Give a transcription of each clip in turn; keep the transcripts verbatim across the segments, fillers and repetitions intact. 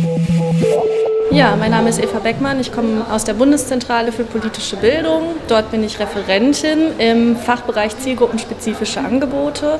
Ja, mein Name ist Eva Beckmann, ich komme aus der Bundeszentrale für politische Bildung. Dort bin ich Referentin im Fachbereich zielgruppenspezifische Angebote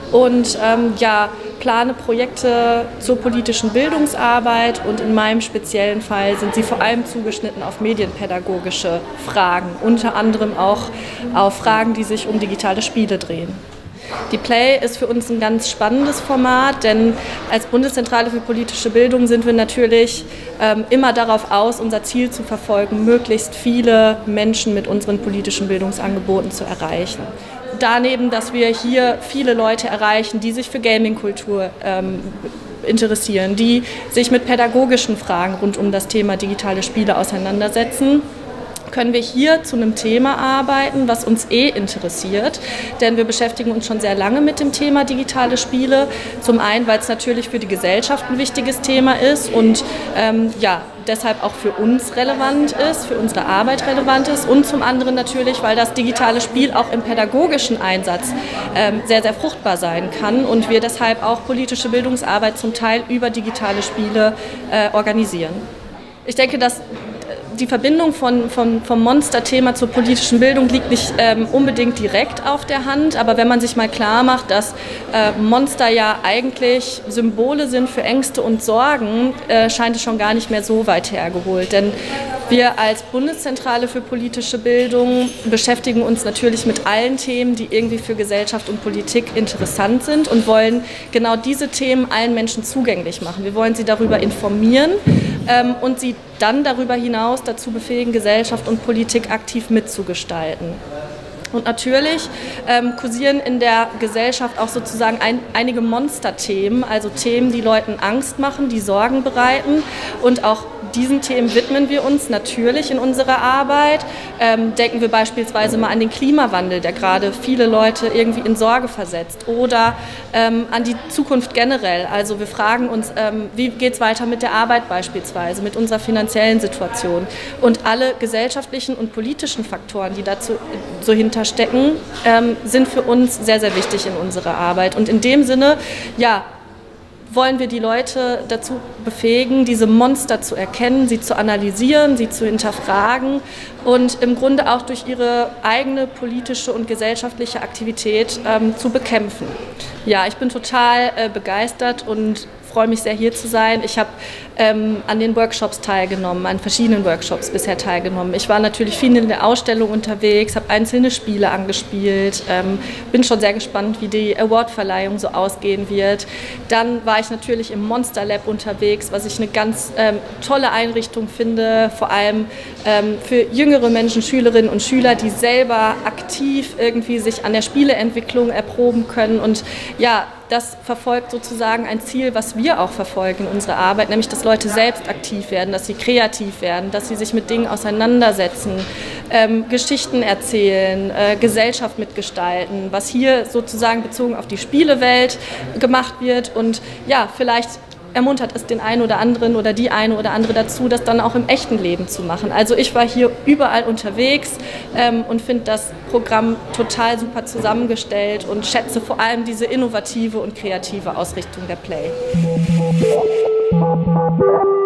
und ähm, ja, plane Projekte zur politischen Bildungsarbeit, und in meinem speziellen Fall sind sie vor allem zugeschnitten auf medienpädagogische Fragen, unter anderem auch auf Fragen, die sich um digitale Spiele drehen. Die Play ist für uns ein ganz spannendes Format, denn als Bundeszentrale für politische Bildung sind wir natürlich ähm, immer darauf aus, unser Ziel zu verfolgen, möglichst viele Menschen mit unseren politischen Bildungsangeboten zu erreichen. Daneben, dass wir hier viele Leute erreichen, die sich für Gaming-Kultur ähm, interessieren, die sich mit pädagogischen Fragen rund um das Thema digitale Spiele auseinandersetzen, können wir hier zu einem Thema arbeiten, was uns eh interessiert, denn wir beschäftigen uns schon sehr lange mit dem Thema digitale Spiele. Zum einen, weil es natürlich für die Gesellschaft ein wichtiges Thema ist und ähm, ja, deshalb auch für uns relevant ist, für unsere Arbeit relevant ist, und zum anderen natürlich, weil das digitale Spiel auch im pädagogischen Einsatz ähm, sehr, sehr fruchtbar sein kann und wir deshalb auch politische Bildungsarbeit zum Teil über digitale Spiele äh, organisieren. Ich denke, dass die Verbindung von, von, vom Monster-Thema zur politischen Bildung liegt nicht ähm, unbedingt direkt auf der Hand, aber wenn man sich mal klar macht, dass äh, Monster ja eigentlich Symbole sind für Ängste und Sorgen, äh, scheint es schon gar nicht mehr so weit hergeholt. Denn wir als Bundeszentrale für politische Bildung beschäftigen uns natürlich mit allen Themen, die irgendwie für Gesellschaft und Politik interessant sind, und wollen genau diese Themen allen Menschen zugänglich machen. Wir wollen sie darüber informieren ähm, und sie dann darüber hinaus dazu befähigen, Gesellschaft und Politik aktiv mitzugestalten. Und natürlich ähm, kursieren in der Gesellschaft auch sozusagen ein, einige Monsterthemen, also Themen, die Leuten Angst machen, die Sorgen bereiten, und auch diesen Themen widmen wir uns natürlich in unserer Arbeit. Ähm, denken wir beispielsweise mal an den Klimawandel, der gerade viele Leute irgendwie in Sorge versetzt, oder ähm, an die Zukunft generell. Also wir fragen uns, ähm, wie geht es weiter mit der Arbeit beispielsweise, mit unserer finanziellen Situation, und alle gesellschaftlichen und politischen Faktoren, die dazu so hinterstecken, ähm, sind für uns sehr, sehr wichtig in unserer Arbeit. Und in dem Sinne, ja, wollen wir die Leute dazu befähigen, diese Monster zu erkennen, sie zu analysieren, sie zu hinterfragen und im Grunde auch durch ihre eigene politische und gesellschaftliche Aktivität ähm, zu bekämpfen. Ja, ich bin total äh, begeistert und freue mich sehr, hier zu sein. Ich habe ähm, an den Workshops teilgenommen, an verschiedenen Workshops bisher teilgenommen. Ich war natürlich viel in der Ausstellung unterwegs, habe einzelne Spiele angespielt, ähm, bin schon sehr gespannt, wie die Awardverleihung so ausgehen wird. Dann war ich natürlich im Monster Lab unterwegs, was ich eine ganz ähm, tolle Einrichtung finde, vor allem ähm, für jüngere Menschen, Schülerinnen und Schüler, die selber aktiv irgendwie sich an der Spieleentwicklung erproben können, und ja, das verfolgt sozusagen ein Ziel, was wir auch verfolgen in unserer Arbeit, nämlich dass Leute selbst aktiv werden, dass sie kreativ werden, dass sie sich mit Dingen auseinandersetzen, ähm, Geschichten erzählen, äh, Gesellschaft mitgestalten, was hier sozusagen bezogen auf die Spielewelt gemacht wird, und ja, vielleicht ermuntert es den einen oder anderen oder die eine oder andere dazu, das dann auch im echten Leben zu machen. Also ich war hier überall unterwegs ähm, und finde das Programm total super zusammengestellt und schätze vor allem diese innovative und kreative Ausrichtung der Play.